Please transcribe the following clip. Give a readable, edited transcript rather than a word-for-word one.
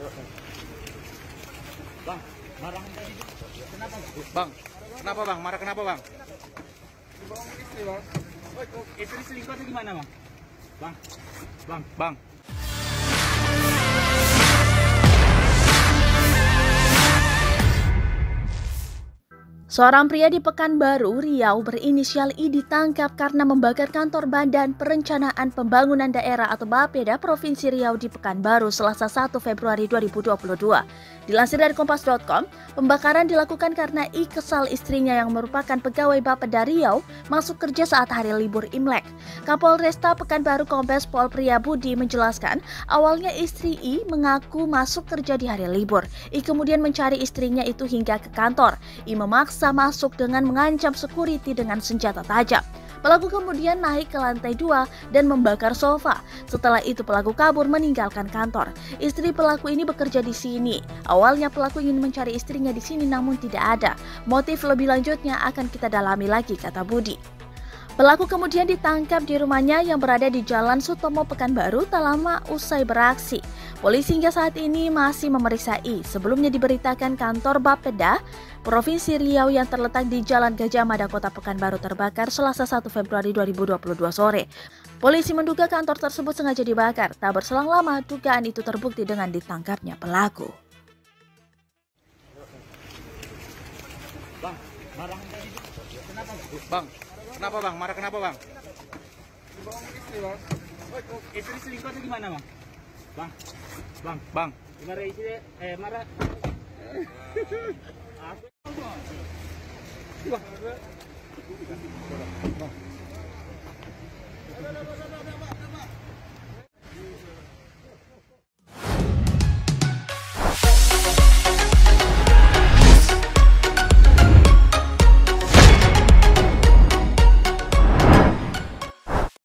Bang, marah tadi. Kenapa? Bang, kenapa bang? Marah kenapa bang? Dibawa istri bang. Oh, istri selingkuh atau gimana bang? Bang. Seorang pria di Pekanbaru, Riau berinisial I ditangkap karena membakar kantor Badan Perencanaan Pembangunan Daerah atau Bapeda Provinsi Riau di Pekanbaru Selasa 1 Februari 2022. Dilansir dari Kompas.com, pembakaran dilakukan karena I kesal istrinya yang merupakan pegawai Bapeda Riau masuk kerja saat hari libur Imlek. Kapolresta Pekanbaru Kombes Pol Priyabudi menjelaskan, awalnya istri I mengaku masuk kerja di hari libur. I kemudian mencari istrinya itu hingga ke kantor. I memaksa masuk dengan mengancam security dengan senjata tajam. Pelaku kemudian naik ke lantai 2 dan membakar sofa. Setelah itu pelaku kabur meninggalkan kantor. Istri pelaku ini bekerja di sini. Awalnya pelaku ingin mencari istrinya di sini namun tidak ada. Motif lebih lanjutnya akan kita dalami lagi, kata Budi. Pelaku kemudian ditangkap di rumahnya yang berada di Jalan Sutomo Pekanbaru tak lama usai beraksi. Polisi hingga saat ini masih memeriksa I. Sebelumnya diberitakan kantor Bapeda Provinsi Riau yang terletak di Jalan Gajah Mada Kota Pekanbaru terbakar Selasa 1 Februari 2022 sore. Polisi menduga kantor tersebut sengaja dibakar. Tak berselang lama, dugaan itu terbukti dengan ditangkapnya pelaku. Bang, marah tadi. Kenapa? Kenapa bang? Marah kenapa bang? Dibawa istri bang. Oh, istri selingkuh atau gimana bang? Bang. Marah istri, marah. Aku. Wah.